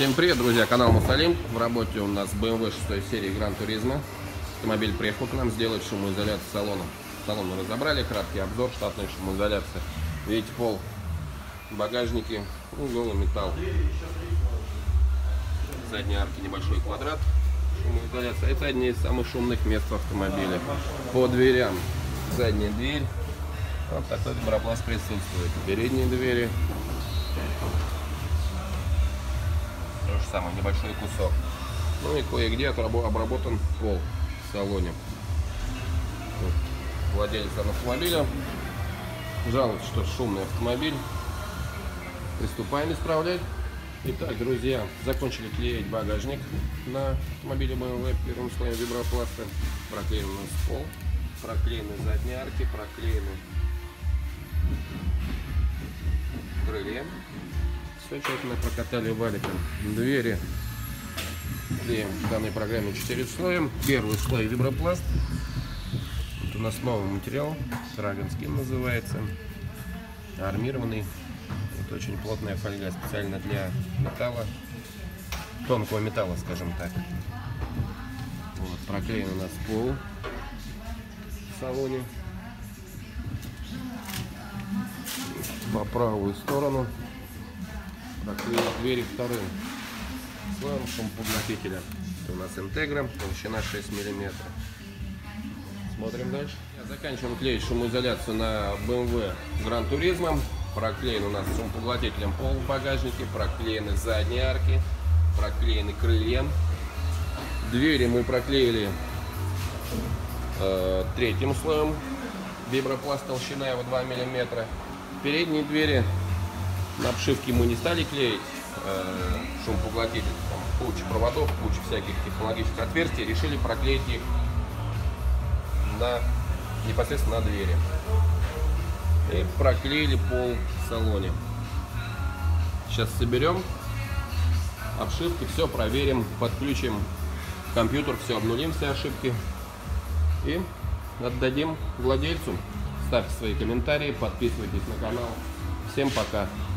Всем привет, друзья, канал Мусалим. В работе у нас BMW 6 серии Gran Turismo. Автомобиль приехал к нам сделать шумоизоляцию салона. Салон мы разобрали, краткий обзор, штатная шумоизоляция. Видите, пол, багажники, голый металл. Задние арки небольшой квадрат. Шумоизоляция. Это одни из самых шумных мест в автомобиле. По дверям задняя дверь. Вот такой вибропласт присутствует. Передние двери. То же самое, небольшой кусок. Ну и кое-где обработан пол в салоне. Вот. Владелец автомобиля жалуется, что шумный автомобиль. Приступаем исправлять. Итак, друзья, закончили клеить багажник на автомобиле BMW первым слоем вибропласта. Проклеен у нас пол, проклеены задние арки, проклеены крылья. Все тщательно прокатали валиком. Двери клеим в данной программе 4 слоя. Первый слой вибропласт. Вот у нас новый материал, Dragon Skin называется, армированный. Вот очень плотная фольга, специально для металла, тонкого металла, скажем так. Вот, проклеен у нас пол в салоне. По правую сторону проклеили двери вторым слоем шумопоглотителя. Это у нас Integra, толщина 6 мм. Смотрим дальше. Заканчиваем клеить шумоизоляцию на BMW Gran Turismo. Проклеен у нас шумопоглотителем пол в багажнике, проклеены задние арки, проклеены крылья. Двери мы проклеили третьим слоем вибропласт, толщина его 2 мм. Передние двери на обшивке мы не стали клеить шумопоглотитель, там куча проводов, куча всяких технологических отверстий, решили проклеить их непосредственно на двери. И проклеили пол в салоне. Сейчас соберем обшивки, все проверим, подключим компьютер, все обнулим, все ошибки и отдадим владельцу. Ставьте свои комментарии, подписывайтесь на канал. Всем пока!